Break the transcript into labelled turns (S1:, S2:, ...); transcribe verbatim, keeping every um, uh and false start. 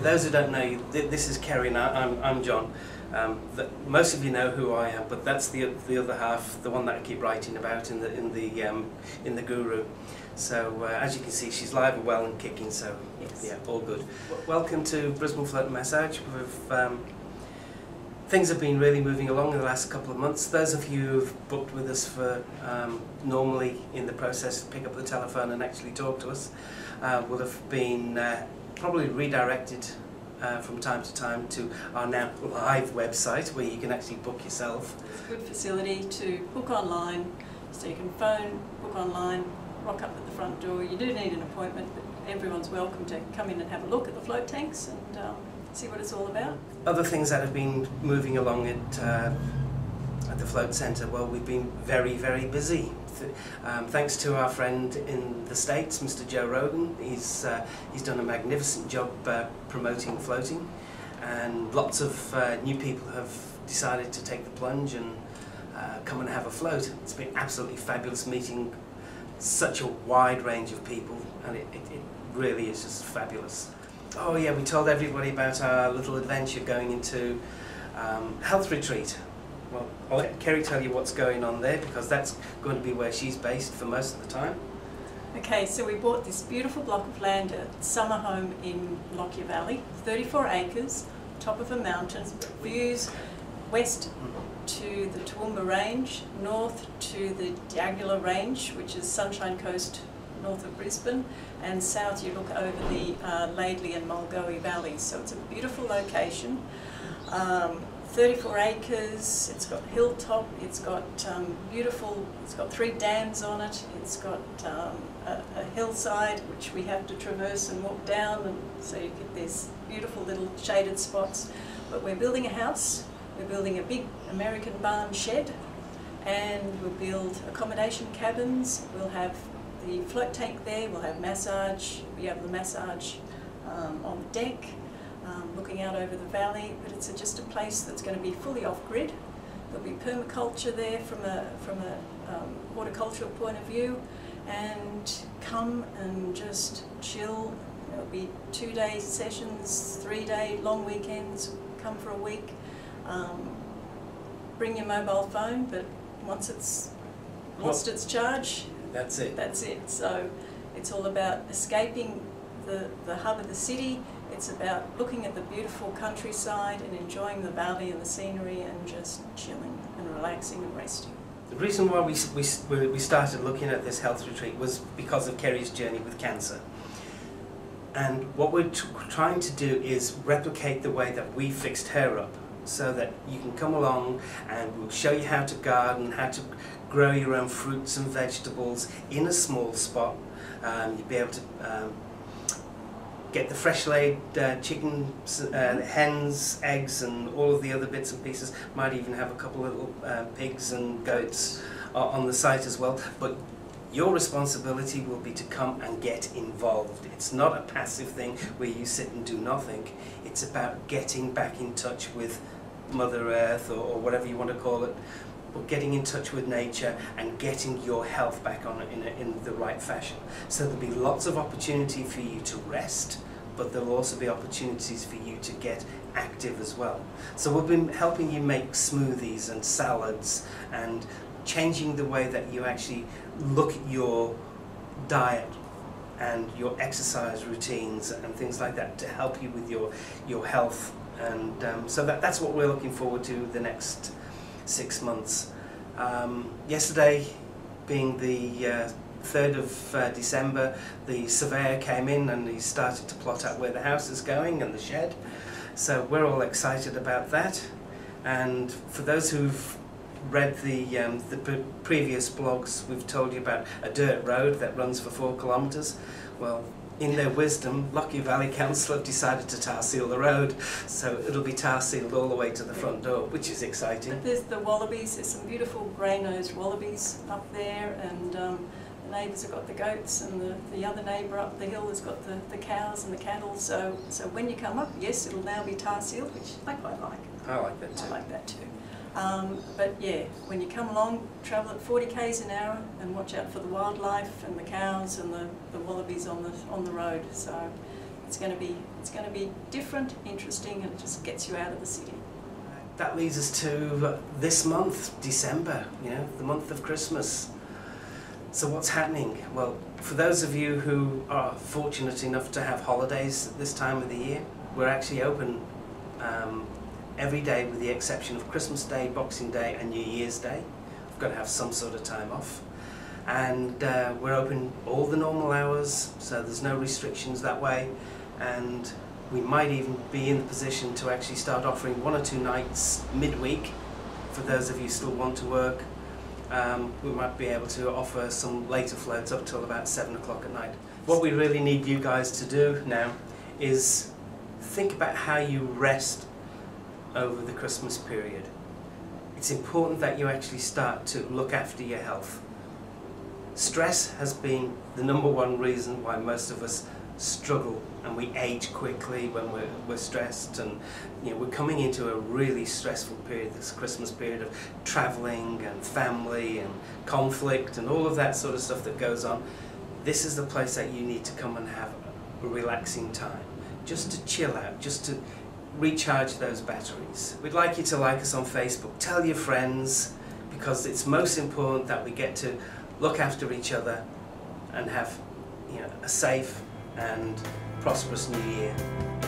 S1: those who don't know you, th this is Kerry and I, I'm, I'm John. Um, the, most of you know who I am, but that's the the other half, the one that I keep writing about in the in the um, in the Guru. So uh, as you can see, she's live and well and kicking. So yes. Yeah, all good. W welcome to Brisbane Float Massage. We've, um, things have been really moving along in the last couple of months. Those of you who've booked with us for um, normally in the process to pick up the telephone and actually talk to us uh, will have been uh, probably redirected Uh, from time to time to our now live website where you can actually book yourself.
S2: It's a good facility to book online, so you can phone, book online, rock up at the front door. You do need an appointment, but everyone's welcome to come in and have a look at the float tanks and um, see what it's all about.
S1: Other things that have been moving along at, uh, at the Float Centre, well, we've been very, very busy. Um, thanks to our friend in the States, Mister Joe Rogan. He's, uh, he's done a magnificent job uh, promoting floating, and lots of uh, new people have decided to take the plunge and uh, come and have a float. It's been absolutely fabulous meeting such a wide range of people, and it, it, it really is just fabulous. Oh yeah, we told everybody about our little adventure going into um, health retreat. Well, I'll let Kerry tell you what's going on there, because that's going to be where she's based for most of the time.
S2: Okay, so we bought this beautiful block of land, a summer home in Lockyer Valley, thirty-four acres, top of a mountain, views west to the Toowoomba Range, north to the Diagula Range, which is Sunshine Coast north of Brisbane, and south you look over the uh, Laidley and Mulgoe Valleys. So it's a beautiful location. Um, thirty-four acres, it's got hilltop, it's got um, beautiful, it's got three dams on it, it's got um, a, a hillside which we have to traverse and walk down, and so you get these beautiful little shaded spots. But we're building a house, we're building a big American barn shed, and we'll build accommodation cabins. We'll have the float tank there, we'll have massage, we have the massage um, on the deck. Um, looking out over the valley, but it's a, just a place that's going to be fully off-grid. There'll be permaculture there from a, from a um, horticultural point of view, and come and just chill. There'll be two-day sessions, three-day long weekends, come for a week. Um, bring your mobile phone, but once it's lost well, its charge,
S1: that's it.
S2: That's it. So it's all about escaping the, the hub of the city. It's about looking at the beautiful countryside and enjoying the valley and the scenery and just chilling and relaxing and resting.
S1: The reason why we, we, we started looking at this health retreat was because of Kerry's journey with cancer. And what we're t trying to do is replicate the way that we fixed her up, so that you can come along and we'll show you how to garden, how to grow your own fruits and vegetables in a small spot. Um, you'll be able to um, get the fresh laid uh, chickens, uh, hens, eggs and all of the other bits and pieces. Might even have a couple of little uh, pigs and goats uh, on the site as well. But your responsibility will be to come and get involved. It's not a passive thing where you sit and do nothing. It's about getting back in touch with Mother Earth, or, or whatever you want to call it, or getting in touch with nature and getting your health back on in, a, in the right fashion. So there'll be lots of opportunity for you to rest, but there'll also be opportunities for you to get active as well. So we've been helping you make smoothies and salads and changing the way that you actually look at your diet and your exercise routines and things like that to help you with your, your health. And um, so that, that's what we're looking forward to the next six months. Um, yesterday, being the uh, third of uh, December, the surveyor came in and he started to plot out where the house is going and the shed. So we're all excited about that. And for those who've read the, um, the pre previous blogs, we've told you about a dirt road that runs for four kilometres. Well, in their wisdom, Lockyer Valley Council have decided to tar seal the road, so it'll be tar sealed all the way to the front door, which is exciting.
S2: But there's the wallabies, there's some beautiful grey-nosed wallabies up there, and um, the neighbours have got the goats, and the, the other neighbour up the hill has got the, the cows and the cattle, so, so when you come up, yes, it'll now be tar sealed, which I quite like.
S1: I like that too.
S2: I like that too. Um, but yeah, when you come along, travel at forty k's an hour and watch out for the wildlife and the cows and the, the wallabies on the on the road. So It's going to be it's going to be different, interesting, and it just gets you out of the city.
S1: That leads us to this month, December, you know, the month of Christmas. So what's happening? Well, for those of you who are fortunate enough to have holidays at this time of the year, we're actually open um, every day with the exception of Christmas Day, Boxing Day and New Year's Day. We've got to have some sort of time off. And uh, we're open all the normal hours, so there's no restrictions that way. And we might even be in the position to actually start offering one or two nights midweek for those of you who still want to work. Um, we might be able to offer some later floats up till about seven o'clock at night. What we really need you guys to do now is think about how you rest over the Christmas period. It's important that you actually start to look after your health. Stress has been the number one reason why most of us struggle and we age quickly when we're, we're stressed, and you know, we're coming into a really stressful period, this Christmas period of travelling and family and conflict and all of that sort of stuff that goes on. This is the place that you need to come and have a relaxing time, just to chill out, just to recharge those batteries. We'd like you to like us on Facebook, tell your friends, because it's most important that we get to look after each other and have, you know, a safe and prosperous new year.